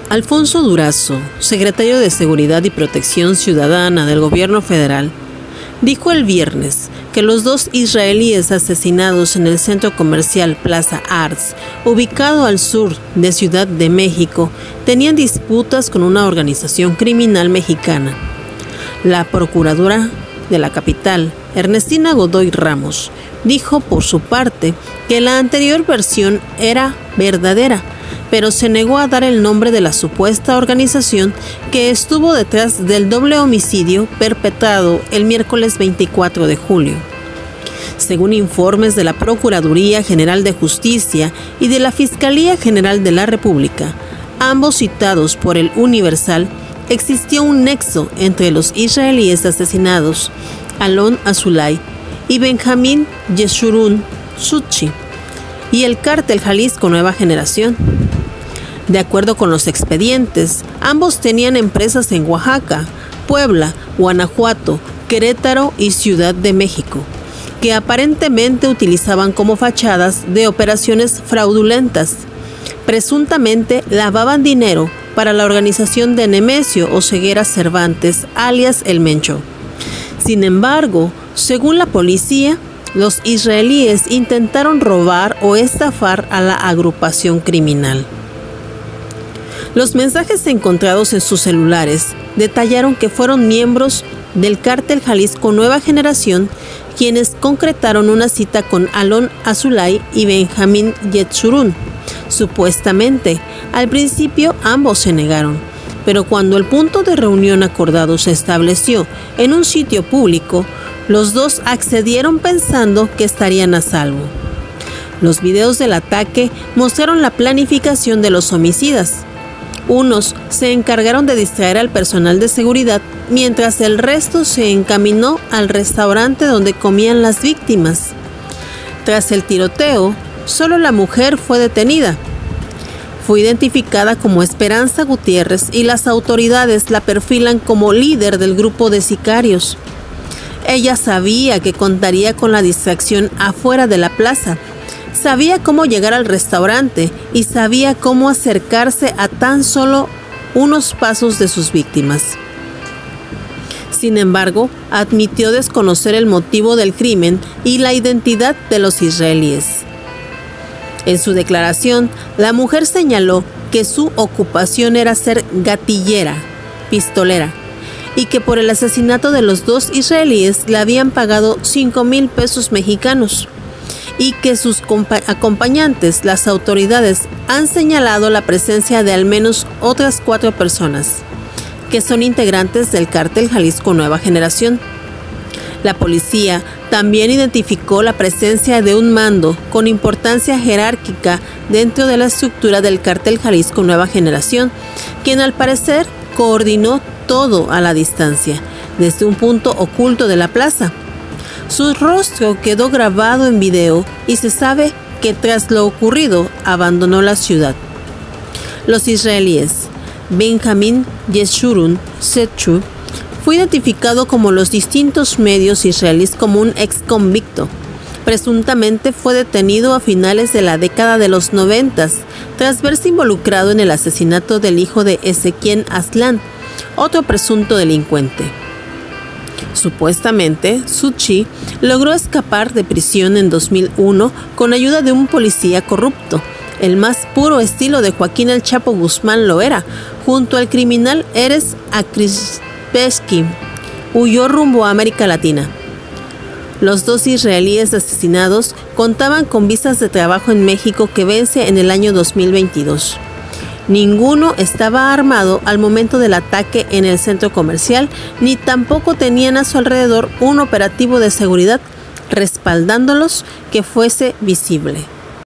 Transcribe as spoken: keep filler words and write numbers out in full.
Alfonso Durazo, secretario de Seguridad y Protección Ciudadana del Gobierno Federal, dijo el viernes que los dos israelíes asesinados en el centro comercial Plaza Arts, ubicado al sur de Ciudad de México, tenían disputas con una organización criminal mexicana. La procuradora de la capital, Ernestina Godoy Ramos, dijo por su parte que la anterior versión era verdadera, pero se negó a dar el nombre de la supuesta organización que estuvo detrás del doble homicidio perpetrado el miércoles veinticuatro de julio. Según informes de la Procuraduría General de Justicia y de la Fiscalía General de la República, ambos citados por el Universal, existió un nexo entre los israelíes asesinados, Alon Azulay y Benjamín Yeshurun Sutchi, y el cártel Jalisco Nueva Generación. De acuerdo con los expedientes, ambos tenían empresas en Oaxaca, Puebla, Guanajuato, Querétaro y Ciudad de México, que aparentemente utilizaban como fachadas de operaciones fraudulentas. Presuntamente lavaban dinero para la organización de Nemesio Oseguera Cervantes, alias El Mencho. Sin embargo, según la policía, los israelíes intentaron robar o estafar a la agrupación criminal. Los mensajes encontrados en sus celulares detallaron que fueron miembros del cártel Jalisco Nueva Generación quienes concretaron una cita con Alon Azulay y Benjamín Yeshurun. Supuestamente, al principio ambos se negaron, pero cuando el punto de reunión acordado se estableció en un sitio público, los dos accedieron pensando que estarían a salvo. Los videos del ataque mostraron la planificación de los homicidas. Unos se encargaron de distraer al personal de seguridad, mientras el resto se encaminó al restaurante donde comían las víctimas. Tras el tiroteo, solo la mujer fue detenida. Fue identificada como Esperanza Gutiérrez y las autoridades la perfilan como líder del grupo de sicarios. Ella sabía que contaría con la distracción afuera de la plaza. Sabía cómo llegar al restaurante y sabía cómo acercarse a tan solo unos pasos de sus víctimas. Sin embargo, admitió desconocer el motivo del crimen y la identidad de los israelíes. En su declaración, la mujer señaló que su ocupación era ser gatillera, pistolera, y que por el asesinato de los dos israelíes le habían pagado cinco mil pesos mexicanos, y que sus acompañantes, las autoridades, han señalado la presencia de al menos otras cuatro personas, que son integrantes del cártel Jalisco Nueva Generación. La policía también identificó la presencia de un mando con importancia jerárquica dentro de la estructura del cártel Jalisco Nueva Generación, quien al parecer coordinó todo a la distancia, desde un punto oculto de la plaza. Su rostro quedó grabado en video y se sabe que tras lo ocurrido abandonó la ciudad. Los israelíes, Benjamín Yeshurun Sutchi, fue identificado como los distintos medios israelíes como un ex convicto. Presuntamente fue detenido a finales de la década de los noventas tras verse involucrado en el asesinato del hijo de Ezequiel Aslan, otro presunto delincuente. Supuestamente, Sutchi logró escapar de prisión en dos mil uno con ayuda de un policía corrupto, el más puro estilo de Joaquín El Chapo Guzmán lo era, junto al criminal Erez Akrivetsky. Huyó rumbo a América Latina. Los dos israelíes asesinados contaban con visas de trabajo en México que vence en el año dos mil veintidós. Ninguno estaba armado al momento del ataque en el centro comercial, ni tampoco tenían a su alrededor un operativo de seguridad respaldándolos que fuese visible.